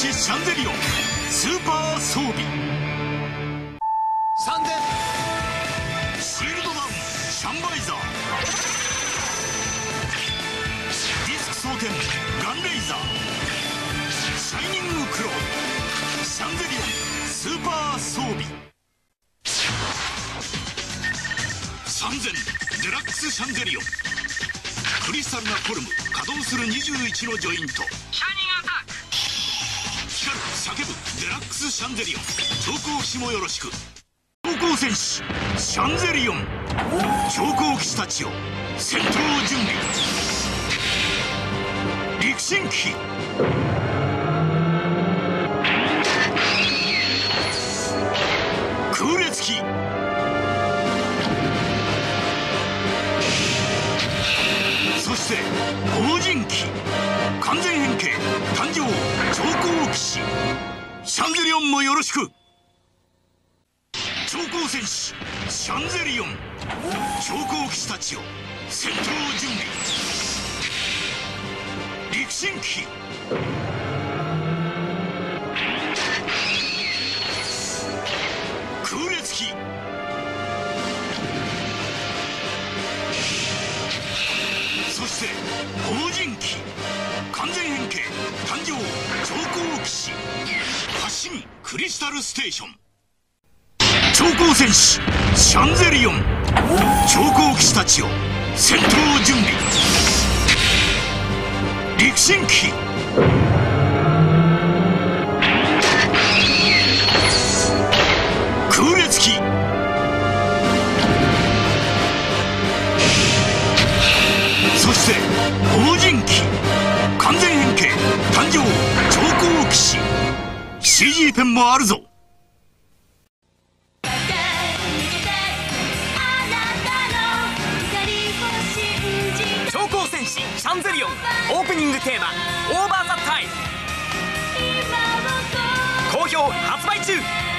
士シャンゼリオンスーパー装備。 3000 シールドダウンシャンバイザー。ディスク装填ガンレイザー。シャイニングクローシャンゼリオンスーパー装備。3000デラックスシャンゼリオン。クリスタルなフォルム稼働する21のジョイント。 シャイニングアタック。 光る叫ぶデラックスシャンゼリオン。超高騎士もよろしく。超高戦士シャンゼリオン。超高騎士たちよ戦闘準備。陸神騎空列騎そして黄金騎完全変形誕生超高騎士シャンゼリオンもよろしく。超高戦士シャンゼリオン。超高騎士たちよ戦闘準備。陸神騎空列騎そして黄金騎完全変形誕生超高騎士発進クリスタルステーション。超高戦士シャンゼリオン。超高騎士たちよ戦闘準備。陸神騎空列騎そして黄金騎完全変形誕生超高騎士 CG ペンもあるぞ。 超高戦士シャンゼリオンオープニングテーマオーバーザタイム好評発売中。